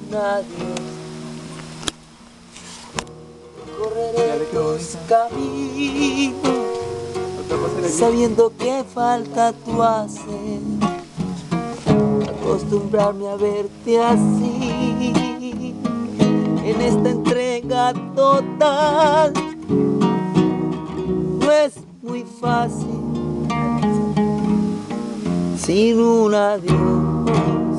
adiós. Correré tus caminos, sabiendo que falta tu hacer. Acostumbrarme a verte así, en esta entrega total, no es muy fácil sin un adiós,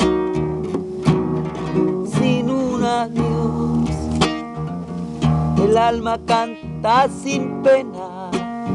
sin un adiós. El alma canta sin pena,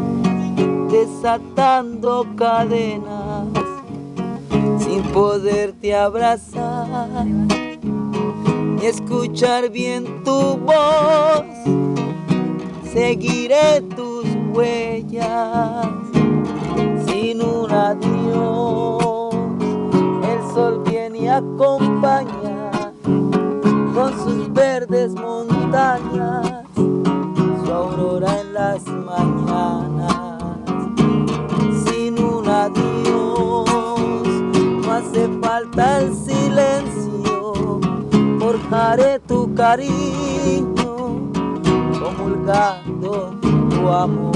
desatando cadenas, sin poderte abrazar ni escuchar bien tu voz. Seguiré tus huellas sin un adiós. El sol viene y acompaña con sus verdes montañas, su aurora en las mañanas. Sin un adiós no hace falta el silencio, forjaré tu cariño comulgando tu amor.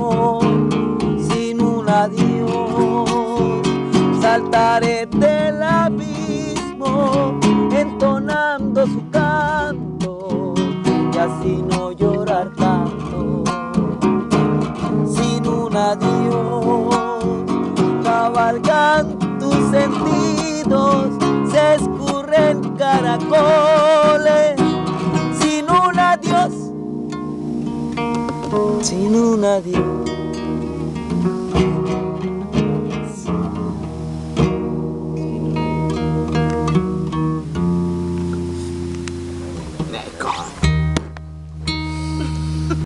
Sin un adiós saltaré del abismo entonando su canto y así no llorar tanto. Sin un adiós cabalgan tus sentidos, se escurren caracoles. Sin un adiós, sin un adiós.